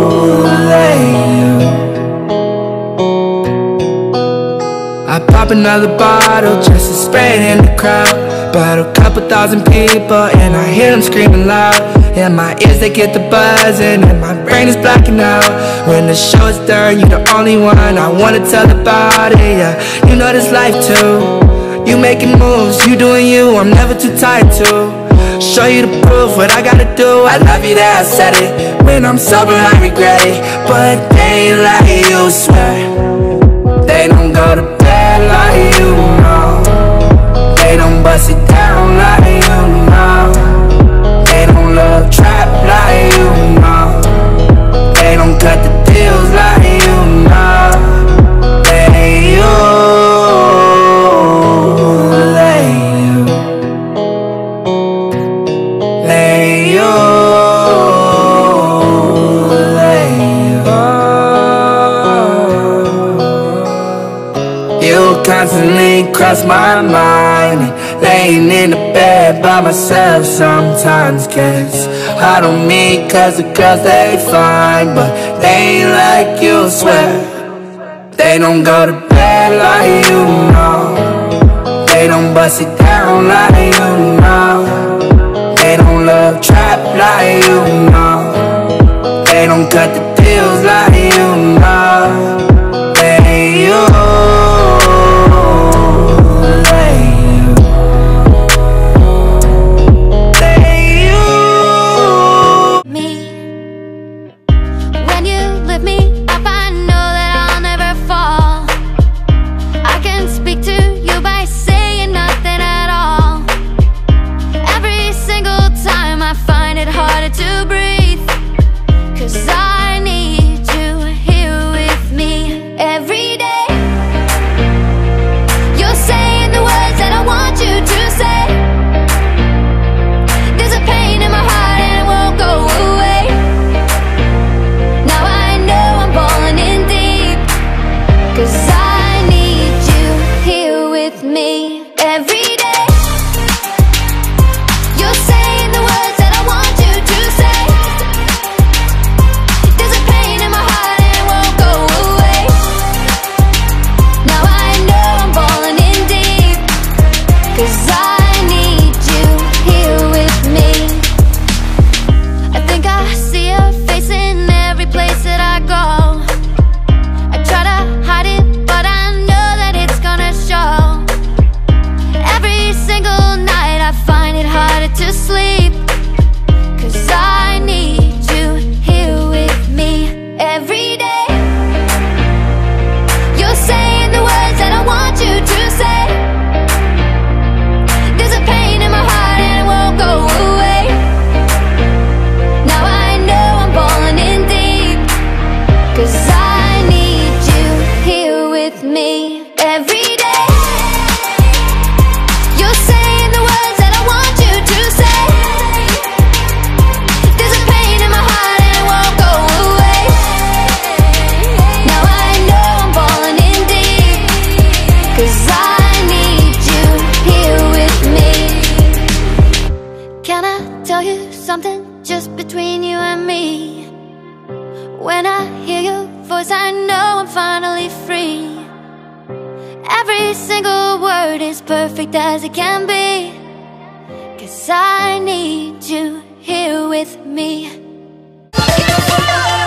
I pop another bottle just to spray it in the crowd, but a couple thousand people and I hear them screaming loud. In my ears they get the buzzing and my brain is blacking out. When the show is done, you're the only one I wanna tell about it, yeah. You know this life too. You making moves, you doing you, I'm never too tired to show you the proof, what I gotta do. I love you that I said it. When I'm sober I regret it, but they ain't like you, swear. They don't go to bed like you know. They don't bust it down like you know. They don't love trap like you know. They don't cut the deals like you know. They constantly cross my mind, laying in the bed by myself sometimes. Guess I don't mean cause the girls they find, but they ain't like you, swear. They don't go to bed like you know. They don't bust it down like you know. They don't love trap like you know. They don't cut the deals like you know. They When I hear your voice, I know I'm finally free. Every single word is perfect as it can be, 'cause I need you here with me.